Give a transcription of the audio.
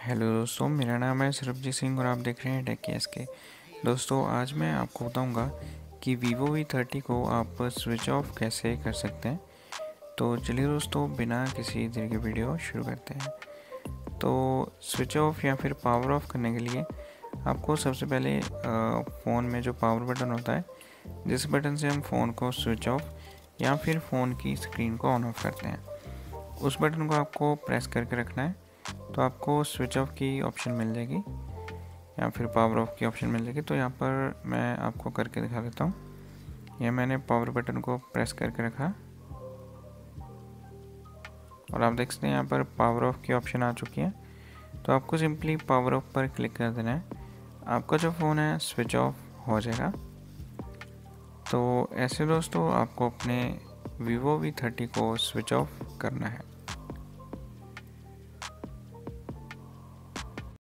Hello दोस्तों, मेरा नाम है सरबजीत सिंह और आप देख रहे हैं टेक के। दोस्तों, आज मैं आपको बताऊंगा कि वीवो V30 को आप स्विच ऑफ कैसे कर सकते हैं। तो चलिए दोस्तों, बिना किसी देर के वीडियो शुरू करते हैं। तो स्विच ऑफ या फिर पावर ऑफ करने के लिए आपको सबसे पहले फ़ोन में जो पावर बटन होता है, जिस बटन से हम फ़ोन को स्विच ऑफ या फिर फ़ोन की स्क्रीन को ऑन ऑफ करते हैं, उस बटन को आपको प्रेस करके रखना है। तो आपको स्विच ऑफ की ऑप्शन मिल जाएगी या फिर पावर ऑफ की ऑप्शन मिल जाएगी। तो यहाँ पर मैं आपको करके दिखा देता हूँ। यह मैंने पावर बटन को प्रेस करके रखा और आप देख सकते हैं यहाँ पर पावर ऑफ की ऑप्शन आ चुकी है। तो आपको सिंपली पावर ऑफ पर क्लिक कर देना है, आपका जो फ़ोन है स्विच ऑफ हो जाएगा। तो ऐसे दोस्तों आपको अपने वीवो V30 को स्विच ऑफ करना है।